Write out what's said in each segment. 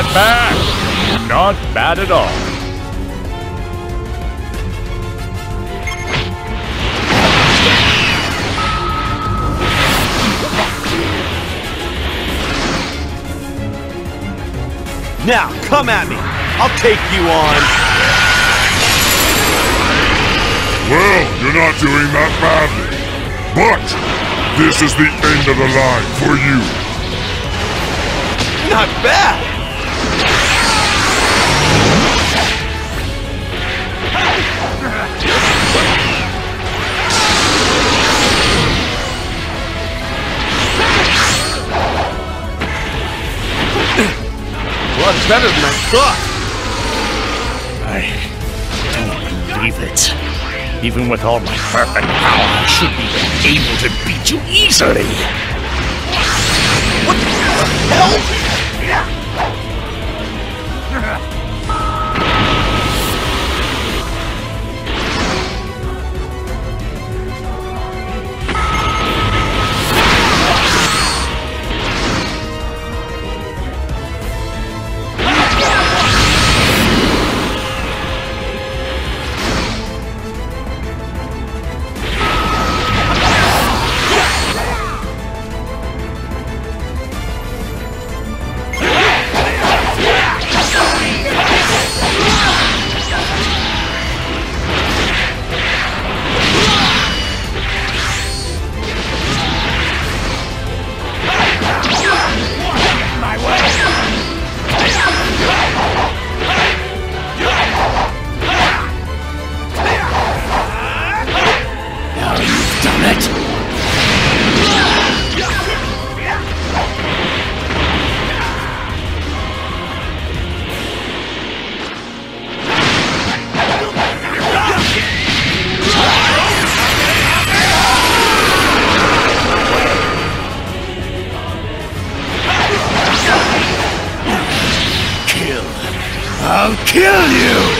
Not bad. Not bad at all. Now, come at me. I'll take you on. Well, you're not doing that badly. But this is the end of the line for you. Not bad. Much better than I thought. I don't believe it. Even with all my perfect power, I should be able to beat you easily. What the hell? I'll kill you!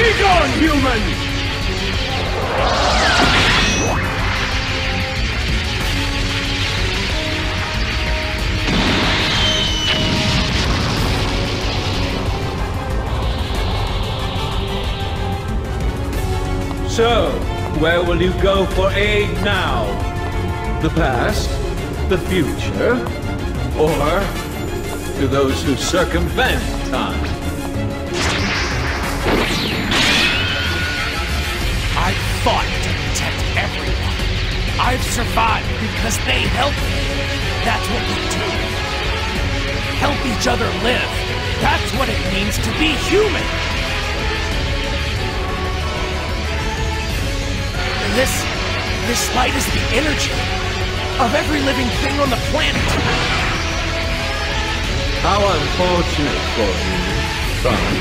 Begone, humans! So, where will you go for aid now? The past? The future? Or to those who circumvent time? I fought to protect everyone. I've survived because they help me. That's what we do. Help each other live. That's what it means to be human. And this light is the energy of every living thing on the planet. How unfortunate for you, son.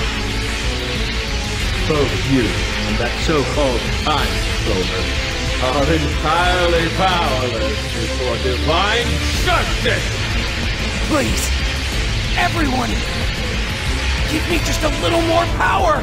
Both you and that so-called time stoner are entirely powerless before divine justice! Please, everyone, give me just a little more power!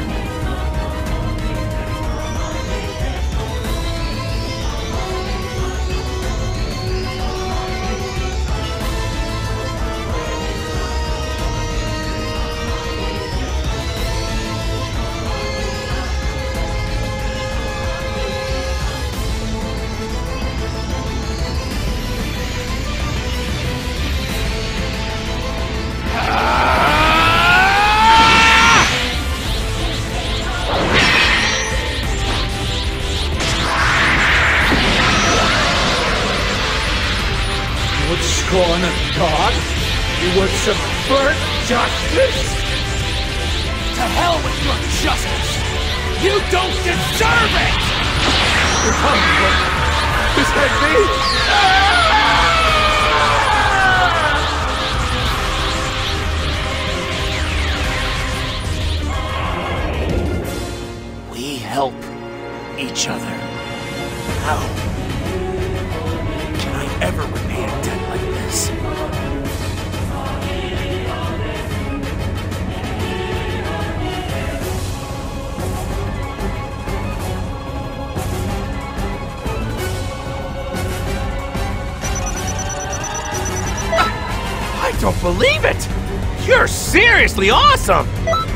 Scorn of God? You would subvert justice? To hell with your justice! You don't deserve it! Is that me? We help each other. How can I ever repay a debt like this? I don't believe it! You're seriously awesome!